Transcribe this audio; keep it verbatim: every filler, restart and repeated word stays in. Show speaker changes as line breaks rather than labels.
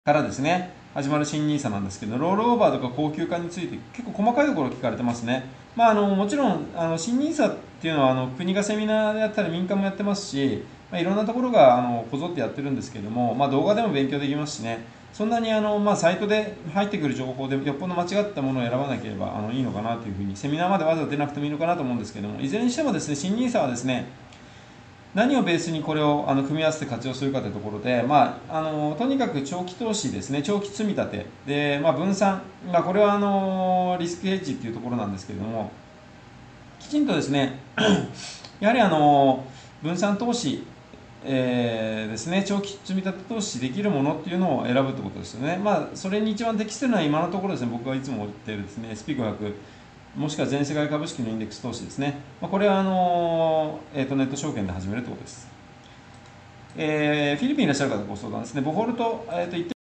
からですね、始まる新ニーサなんですけど、ロールオーバーとか高級化について結構細かいところ聞かれてますね。まあ、あのもちろんあの新ニーサっていうのはあの国がセミナーでやったり民間もやってますし、まあ、いろんなところがあのこぞってやってるんですけども、まあ、動画でも勉強できますしね、そんなにあの、まあ、サイトで入ってくる情報でよっぽど間違ったものを選ばなければあのいいのかなというふうに、セミナーまでわざわざ出なくてもいいのかなと思うんですけども、いずれにしてもですね、新ニーサはですね、何をベースにこれをあの組み合わせて活用するかというところで、まあ、あのとにかく長期投資ですね、長期積み立てで、まあ、分散、まあ、これはあのリスクヘッジっていうところなんですけれども、きちんとですねやはりあの分散投資、えーですね、長期積み立て投資できるものっていうのを選ぶってことですよね。まあ、それに一番適しているのは今のところですね、僕がいつも言っているですね エスピーごひゃく、もしくは全世界株式のインデックス投資ですね。まあ、これはあの、えー、とネット証券で始めるということです。えーフィリピンにいらっしゃる方ご相談ですね。ボホールと、えーと